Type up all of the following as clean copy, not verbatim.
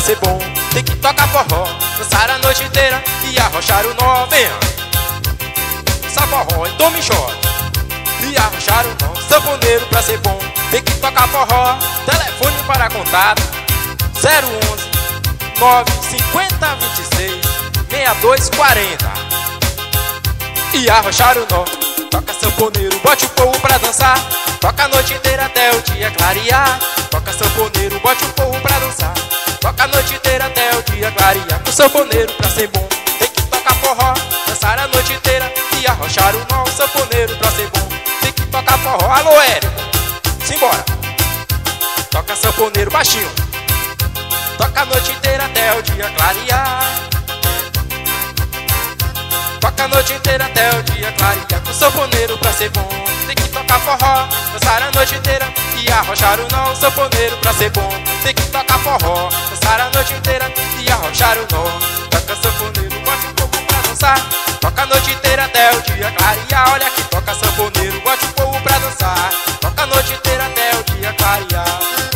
ser bom, tem que tocar forró, dançar a noite inteira e arrochar o nó. Venha, dançar forró, então me chora e arrochar o nó. Sanfoneiro pra ser bom, tem que tocar forró. Telefone para contato 011 950 26 6240 e arrochar o nó. Toca sanfoneiro, bote o povo pra dançar, toca a noite inteira até o dia clarear. Toca sanfoneiro, bote o povo pra dançar, toca a noite inteira até o dia clarear. O sanfoneiro pra ser bom, tem que tocar forró, dançar a noite inteira e arrochar o nó. O sanfoneiro pra ser bom, tem que tocar forró. Alô, Érico, simbora. Toca sanfoneiro baixinho, toca a noite inteira até o dia clarear. Toca a noite inteira até o dia clarear. Com o sanfoneiro pra ser bom, tem que tocar forró, dançar a noite inteira e arrochar o nó. O sanfoneiro pra ser bom, tem que tocar forró, dançar a noite inteira e arrochar o nó. Toca sanfoneiro, bote o povo pra dançar, toca a noite inteira até o dia clarear. Olha aqui, toca sanfoneiro, bote o povo pra dançar, toca a noite inteira até o dia clarear.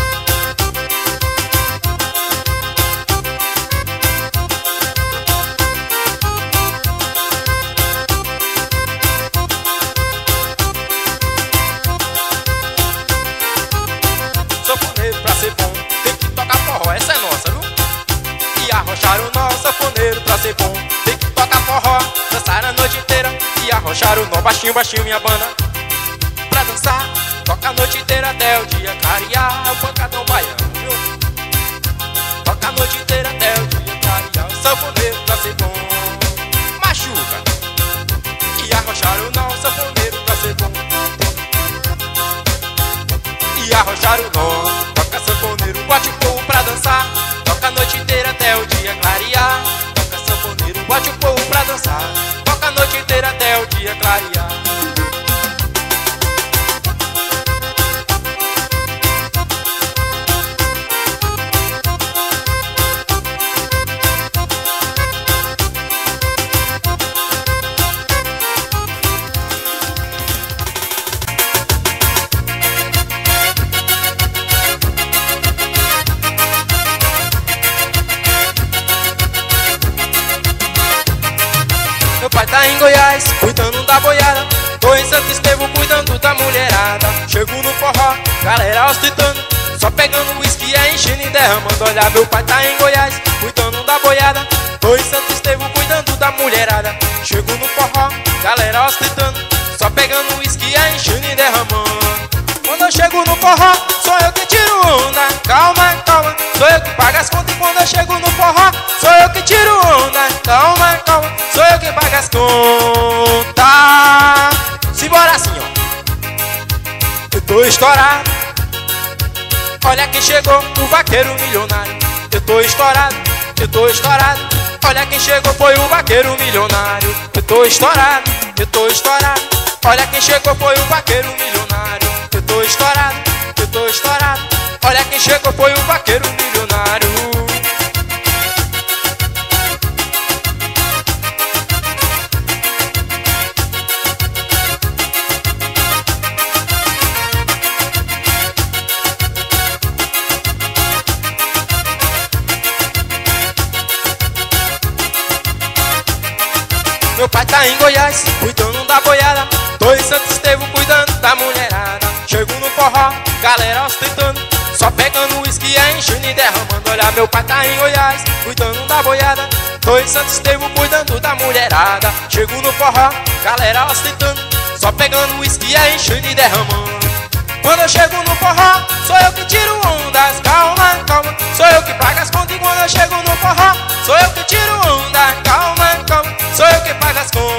Sanfoneiro pra ser bom, tem que tocar forró, essa é nossa, viu? E arrochar o nó. Sanfoneiro pra ser bom, tem que tocar forró, dançar a noite inteira e arrochar o nó. Baixinho, baixinho, minha banda pra dançar, toca a noite inteira até o dia clarear. É o pancadão baiano, viu? Toca a noite inteira até o dia clarear. O sanfoneiro pra ser bom, machuca e arrochar o nó. O sanfoneiro pra ser bom e arrochar o nó. Toca sanfoneiro, bote o povo pra dançar, toca a noite inteira até o dia clarear. Toca sanfoneiro, bote o povo pra dançar, toca a noite inteira até o dia clarear. Meu pai tá em Goiás, cuidando da boiada, tô em Santo Estevão, cuidando da mulherada. Chego no forró, galera ostentando, só pegando uísque, enchendo e derramando. Olha, meu pai tá em Goiás, cuidando da boiada, tô em Santo Estevão, cuidando da mulherada. Chego no forró, galera ostentando, só pegando uísque, enchendo e derramando. Quando eu chego no forró, sou eu que tiro onda. Calma, calma, sou eu que pago as contas. E quando eu chego no forró, sou eu que tiro onda. Calma, calma, sou eu que pago as contas. Simbora assim, ó. Eu tô estourado, olha quem chegou, o vaqueiro milionário. Eu tô estourado, eu tô estourado, olha quem chegou, foi o vaqueiro milionário. Eu tô estourado, eu tô estourado, olha quem chegou, foi o vaqueiro milionário. Eu tô estourado, eu tô estourado, olha quem chegou, foi o vaqueiro milionário. Meu pai tá em Goiás, cuidando da boiada, tô em Santo Estevão, cuidando da mulherada. Chego no forró, galera ostentando, só pegando uísque, enchendo e derramando. Olha, meu pai tá em Goiás, cuidando da boiada, tô em Santo Estevão, cuidando da mulherada. Chego no forró, galera ostentando, só pegando uísque, enchendo e derramando. Quando eu chego no forró, sou eu que tiro ondas. Calma, calma, sou eu que pago as contas. E quando eu chego no forró, sou eu que tiro onda. Calma, calma, sou eu que pago as contas.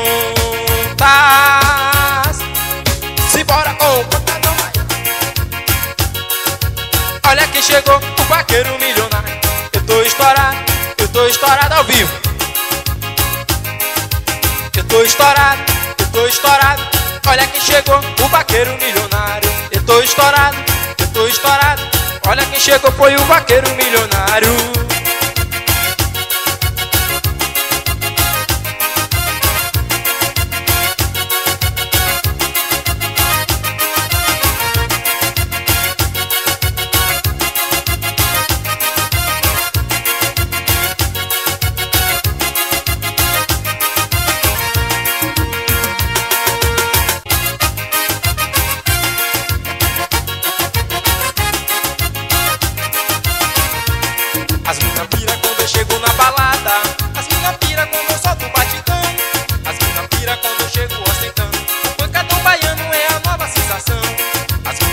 Simbora, ô, pancadão baiano. Olha quem chegou, o vaqueiro milionário. Eu tô estourado ao vivo. Eu tô estourado, olha quem chegou, o vaqueiro milionário. Eu tô estourado, olha quem chegou, foi o vaqueiro milionário.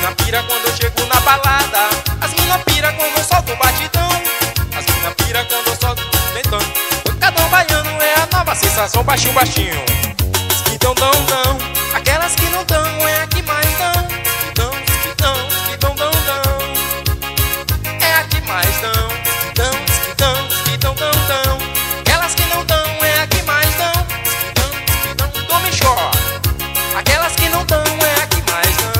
mina pira quando eu chego na balada. As mina pira quando eu solto o batidão. As mina pira quando eu solto tentando. Pancadão baiano é a nova sensação. Baixinho, baixinho. As que dão, dão, dão. Aquelas que não dão é a que mais dão. Que dão, que dão, que dão, dão, dão. É a que mais dão. Que dão, que dão, que dão, dão, dão. Aquelas que não dão é a que mais dão. Que dão, tome chó. Aquelas que não dão é a que mais dão.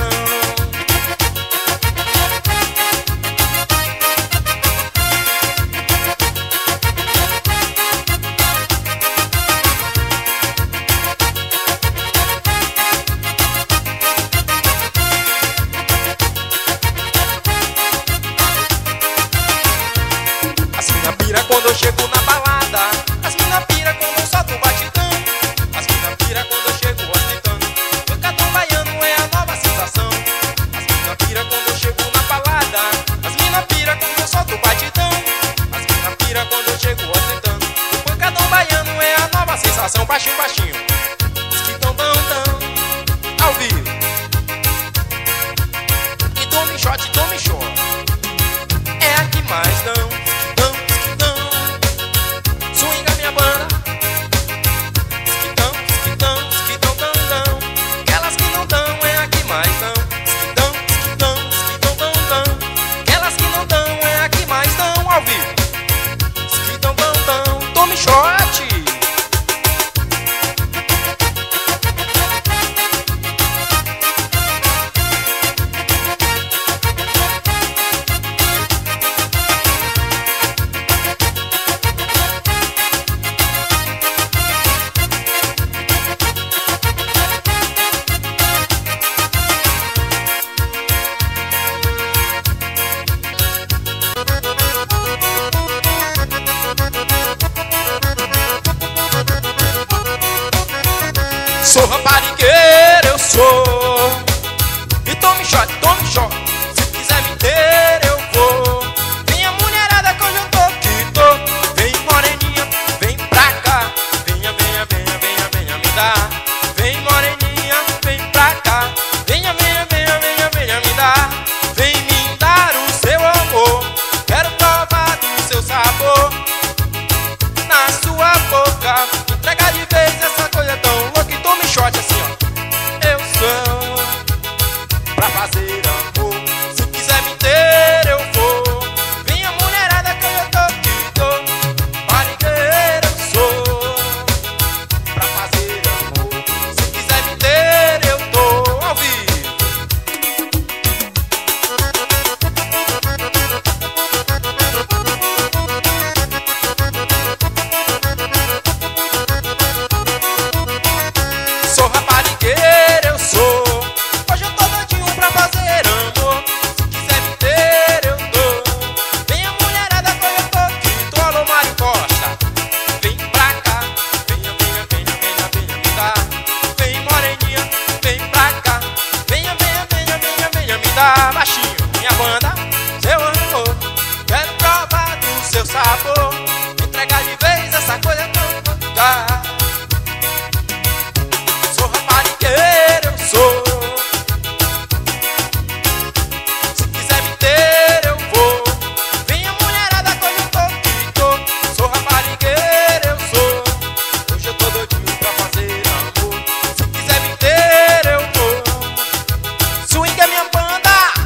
As mina pira quando eu chego na balada. As mina pira quando eu solto o batidão. As mina pira quando eu chego ostentando. Pancadão baiano é a nova sensação. As mina pira quando eu chego na balada. As mina pira quando eu solto o batidão. As mina pira quando eu chego ostentando. O pancadão baiano é a nova sensação. Baixinho, baixinho. Os que dão, dão, dão. Ao vivo. E tome shot, tome shot. É a que mais dão. Que dão. Swinga minha banda. Que dão, dão, dão. Aquelas que não dão é a que mais dão. Que dão, dão, dão. Aquelas que não dão é a que mais dão. Ao vivo. Que dão, dão, dão. Tome shot. Sou raparigueiro, eu sou. E tome shot, tome shot. Se quiser me ter, eu vou. Venha mulherada que hoje eu tô que tô. Vem moreninha, vem pra cá. Venha, venha, venha, venha, venha me dar. Vem moreninha, vem pra cá. Venha, venha, venha, venha, venha me dar. Vem me dar o seu amor. Quero provar do seu sabor. Na sua boca. Entrega de vez essa coisa tão louca. E tome shot assim, ó. Eu sou pra fazer amor. Se quiser me ter, eu vou. Venha mulherada que eu tô que tô. Marigueiro, eu sou pra fazer amor. Se quiser me ter, eu tô. Ao vivo. Sou raparigueiro, eu sou. Hoje eu tô doidinho pra fazer amor. Se quiser me ter, eu tô. Venha mulherada que eu tô que tô. Alô, Mário Costa. Vem pra cá. Venha, venha, venha, venha, venha me dar. Vem moreninha, vem pra cá. Venha, venha, venha, venha, venha me dar. Baixinho, minha banda, seu amor. Quero provar do seu sabor. Entregar de vez essa coisa tão louca. Sou raparigueiro, eu sou. Se quiser me ter, eu vou. Venha mulherada que hoje eu tô que tô. Sou raparigueiro, eu sou. Hoje eu tô doidinho pra fazer amor. Se quiser me ter, eu vou. Swing é minha banda.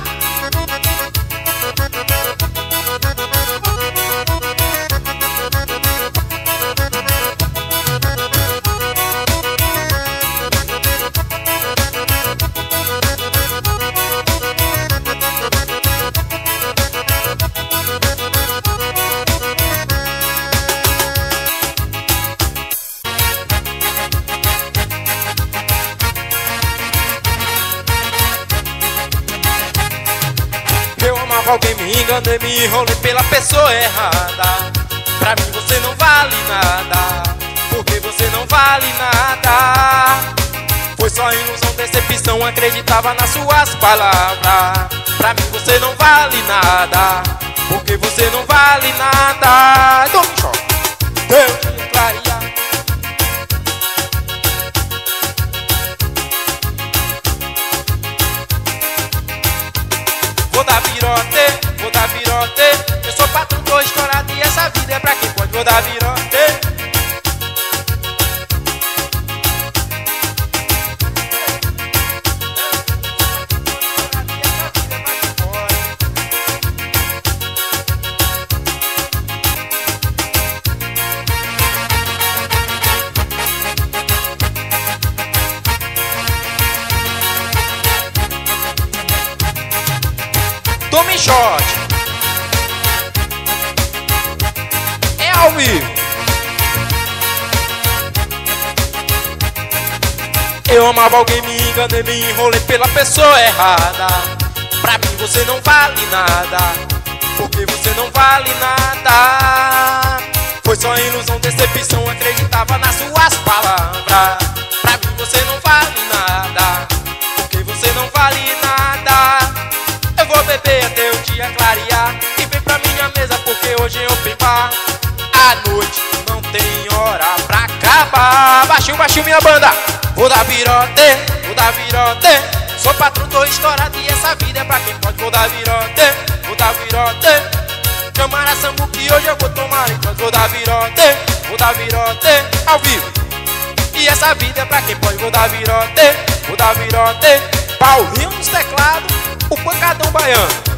Eu amava alguém, me enganei, me enrolei pela pessoa errada. Pra mim você não vale nada, porque você não vale nada. Foi só ilusão, decepção, acreditava nas suas palavras. Pra mim você não vale nada, porque você não vale nada. Então me choca, eu te traria. virote. Eu sou patrão, tô estourado e essa vida é pra quem pode, vou dar virote. Tome shot. É ao vivo. Eu amava alguém, me enganei, me enrolei pela pessoa errada. Pra mim você não vale nada, porque você não vale nada. Foi só ilusão, decepção, acreditava nas suas palavras. Pra mim você não vale nada, porque você não vale nada. Eu vou beber até o dia clarear e vem pra minha mesa porque hoje eu bar. A noite não tem hora pra acabar. Baixinho, baixinho minha banda. Vou dar virote, vou dar virote. Sou patrão, tô estourado e essa vida é pra quem pode. Vou dar virote, vou dar virote. Chamaram a Sambu que hoje eu vou tomar então. Vou dar virote, vou dar virote. Ao vivo. E essa vida é pra quem pode. Vou dar virote, vou dar virote. Paulinho nos teclados, o pancadão baiano.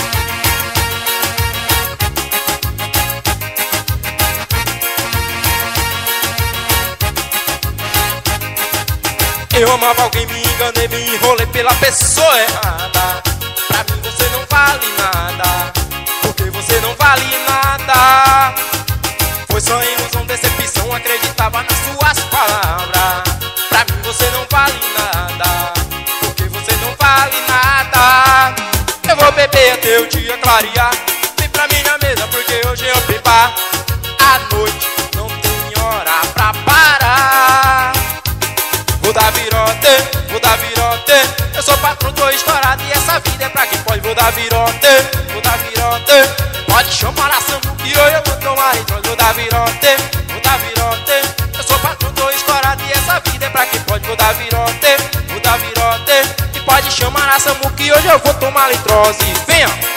Eu amava alguém, me enganei, me enrolei pela pessoa errada. Pra mim você não vale nada, porque você não vale nada. Foi só ilusão, decepção, acreditava nas suas palavras. Pra mim você não vale nada, porque você não vale nada. Eu vou beber até o dia clarear. Vem pra minha mesa porque hoje eu bar. A noite não tem hora pra parar. Vou dar virote, vou dar virote. Eu sou patrão, tô estourado e essa vida é pra quem pode. Vou dar virote, vou dar virote. Pode chamar a Sambu que hoje eu vou tomar então. Vou dar virote, vou dar virote. Eu sou patrão, tô estourado e essa vida é pra quem pode. Vou dar virote, vou dar virote. E pode chamar a Sambu que hoje eu vou tomar litrose. Venha!